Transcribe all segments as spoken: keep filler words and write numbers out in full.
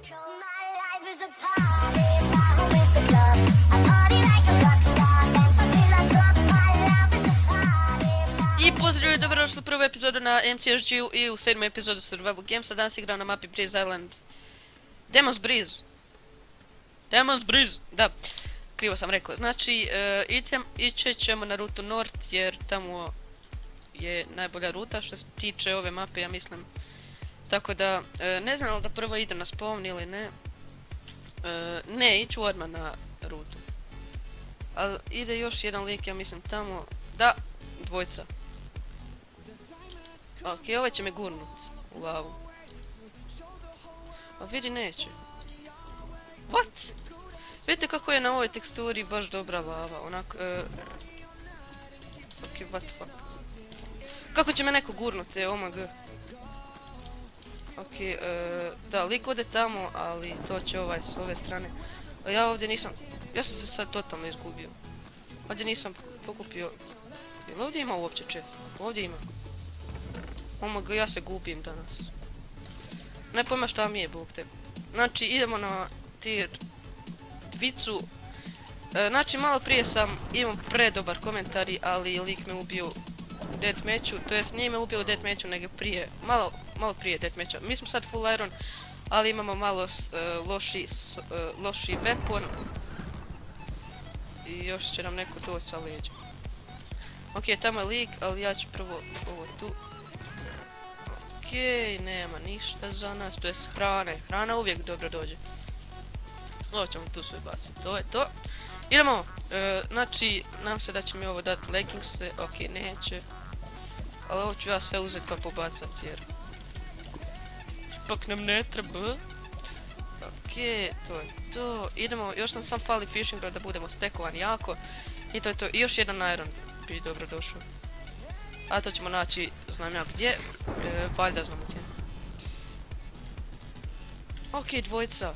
I pozdrav, dobrodošli u prvu epizodu na M C S G-u i u sedmu epizodu Survival Gamesa. Danas igram na mapi Breeze Island. Demon's Breeze. Demon's Breeze, da. Krivo sam rekao. Znači, uh, idem, ići ćemo na rutu North jer tamo je najbolja ruta što se tiče ove mape, ja mislim. Tako da, uh, ne znam da prvo idem na spawn ili ne. Uh, ne, iću odmah na rutu. Ali ide još jedan lik, ja mislim tamo. Da, dvojca. Ok, ovaj će me gurnut u lavu. A vidi neće. What? Vidite kako je na ovoj teksturi baš dobra lava, onak... Uh... Ok, what the fuck. Kako će me neko gurnuti, oh my god. Ok, uh, da, lik ode tamo, ali to će ovaj s ove strane. A ja ovdje nisam... Ja sam se sad totalno izgubio. Ovdje nisam pokupio... Jel ovdje ima uopće čef? Ovdje ima. Oh my god, ja se gubim danas. Ne pojma šta mi je, bog te. Znači, idemo na tier dvicu. E, znači, malo prije sam imao predobar komentari, ali lik me ubio u deathmatchu. To jest, nije me ubio u deathmatchu, nego prije, malo, malo prije deathmatcha. Mi smo sad full iron, ali imamo malo uh, loši, uh, loši weapon. I još će nam neko doći sa leđa. Ok, tamo je lik, ali ja ću prvo ovo tu. Okej, nema ništa za nas, to je hrane. Hrana uvijek dobro dođe. Ovo ćemo tu sve baciti, to je to. Idemo, e, znači, nam se da će mi ovo dati leggingse, okej, neće. Ali ovo ću ja sve uzeti pa pobacati jer... Ipak nam ne treba. Okej, to je to. Idemo, još nam sam fali fishing rod da budemo stekovani jako. I to je to, i još jedan iron bi dobro došao. A to ćemo naći, znam ja gdje, e, valjda znamo gdje. Ok, dvojica.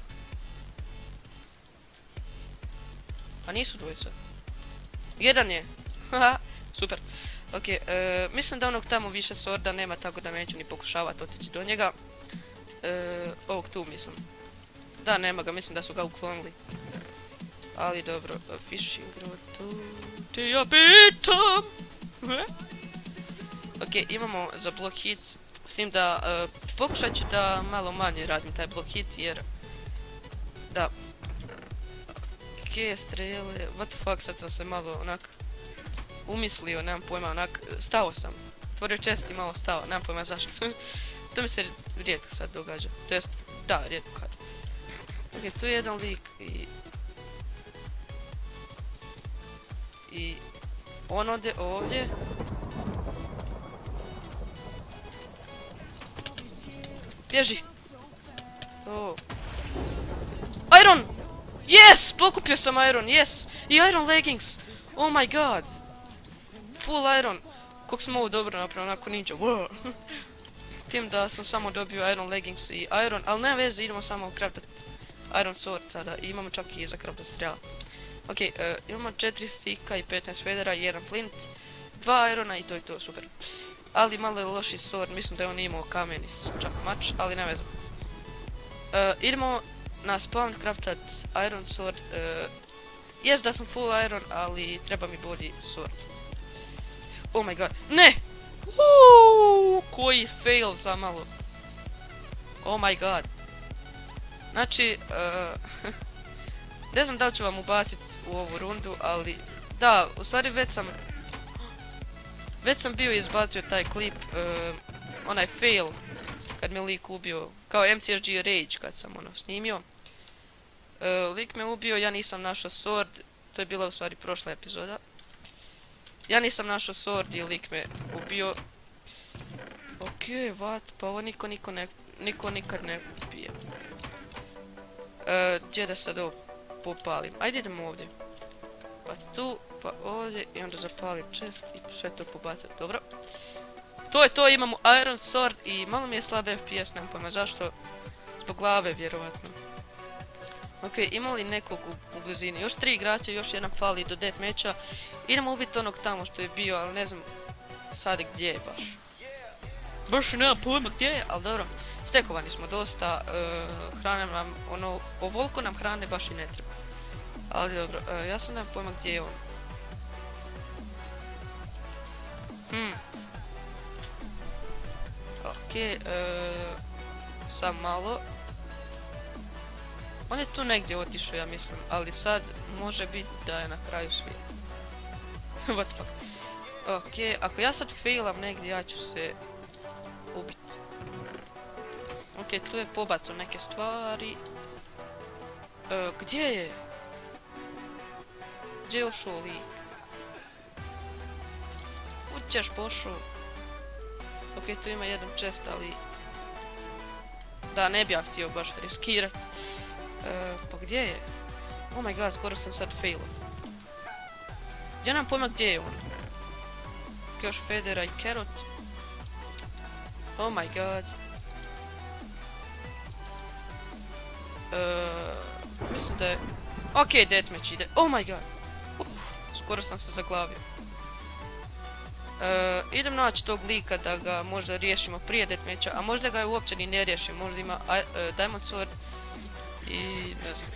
A nisu dvojica. Jedan je. Haha, super. Ok, e, mislim da onog tamo više sorda nema, tako da neću ni pokušavati otići do njega. E, ovog tu mislim. Da, nema ga, mislim da su ga uklonili. Ali dobro, fishing rod tu. Te ja pitam! Ok, imamo za block hit, s tim da uh, pokušat ću da malo manje radim taj block hit jer... Da. Ok, strele, what the fuck, sad sam se malo onak... Umislio, nemam pojma, onak, stao sam. Otvorio chest i malo stao, nemam pojma zašto. To mi se rijetko sad događa, to jest, da, rijetko kad. Ok, tu je jedan lik i... I... On ode ovdje. Bježi! To... Iron! Yes! Pokupio sam iron, yes! I iron leggings! Oh my god! Full iron! Kako sam ovo dobro napravio, onako ninja, wow! S tim da sam samo dobio iron leggings i iron, ali nema veze, idemo samo craftat iron sword sada i imamo čak i za craftat strela. Ok, uh, imamo četiri stika i petnaest federa i jedan flint, dva irona i to je to, super. Ali malo je loši sword, mislim da je on imao kamen i čak mač, ali ne vezam. Uh, idemo na spawn craftat iron sword. Uh, jest da sam full iron, ali treba mi bolji sword. Oh my god, ne! Uuuu, koji fail za malo. Oh my god. Znači, uh, ne znam da li ću vam ubaciti u ovu rundu, ali... Da, u stvari već sam... Već sam bio izbacio taj klip, uh, onaj fail, kad me lik ubio, kao M C S G Rage kad sam ono snimio. Uh, lik me ubio, ja nisam našao sword, to je bila u stvari prošla epizoda. Ja nisam našao sword i lik me ubio. Okej, okay, what? Pa ovo niko, niko, ne, niko nikad ne ubije. Uh, gdje da sad ovo popalim? Ajde idemo ovdje. Pa tu, pa ovdje i onda zapalim chest i sve to pobacati. Dobro. To je to, imamo iron sword i malo mi je slab F P S, nemam pojma zašto. Zbog glave vjerovatno. Ok, ima li nekog u, u blizini? Još tri igrača, još jedan fali do deathmatcha. Idemo ubiti onog tamo što je bio, ali ne znam sad gdje je baš. Baš nema pojma gdje je, ali dobro. S stekovani smo dosta, uh, hrane nam, ono, ovoliko nam hrane baš i ne treba. Ali dobro, uh, ja sam nemam pojma gdje je on. Hmm. Okej, uh, sam malo. On je tu negdje otišao, ja mislim, ali sad može biti da je na kraju svijeta. What the fuck. Okej, ako ja sad failam negdje, ja ću se ubiti. Okej, tu je pobacao neke stvari. E, gdje je? Gdje je ošao lik? Kud ćeš pošao? Okej, tu ima jedan chest, ali... Da, ne bi ja htio baš riskirat. E, pa gdje je? Oh my god, skoro sam sad failao. Ja nam pojma gdje je on. Još Federa i Carrot. Oh my god. Uh, mislim da je... Ok, deathmatch ide. Oh my god. Uh, skoro sam se zaglavio. Uh, idem naći tog lika da ga možda riješimo prije deathmatcha, a možda ga uopće ni ne riješim. Možda ima uh, Diamond Sword i ne znam.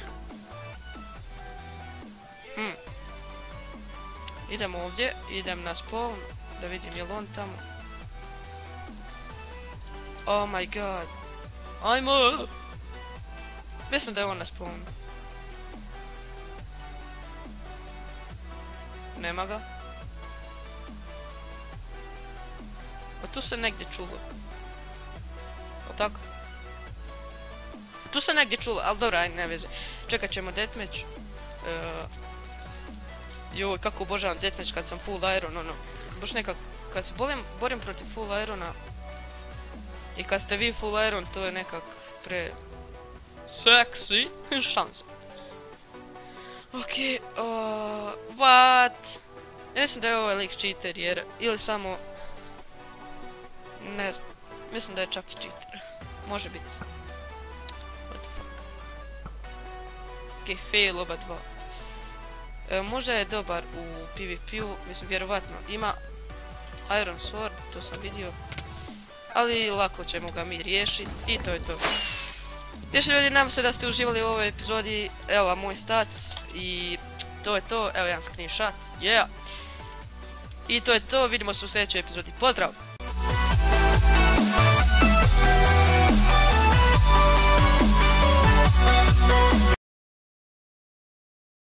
Hmm. Idem ovdje, idem na spawn, da vidim je li on tamo. Oh my god. Ajmo! Mislim da je on na spawnu. Nema ga. Pa tu se negdje čulo. O tako? Tu se negdje čulo, ali dobro, aj ne veze. Čekat ćemo deathmatch. Uh, Joj, kako obožavam deathmatch kad sam full iron, ono. Baš nekak, kad se borim, borim protiv full irona i kad ste vi full iron, to je nekak pre... Sexy šansa. Okej, okay, uh, what? Ja mislim da je ovaj lik cheater jer, ili samo... Ne znam, mislim da je čak i cheater. Može biti. What the fuck. Okej, okay, fail oba dva. E, možda je dobar u PvP-u, mislim vjerovatno ima Iron Sword, to sam vidio. Ali lako ćemo ga mi riješiti i to je to. Još ljudi, nadam se da ste uživali u ovoj epizodi, evo vam moj stats i to je to, evo jedan screenshot, yeah! I to je to, vidimo se u sljedećoj epizodi, pozdrav!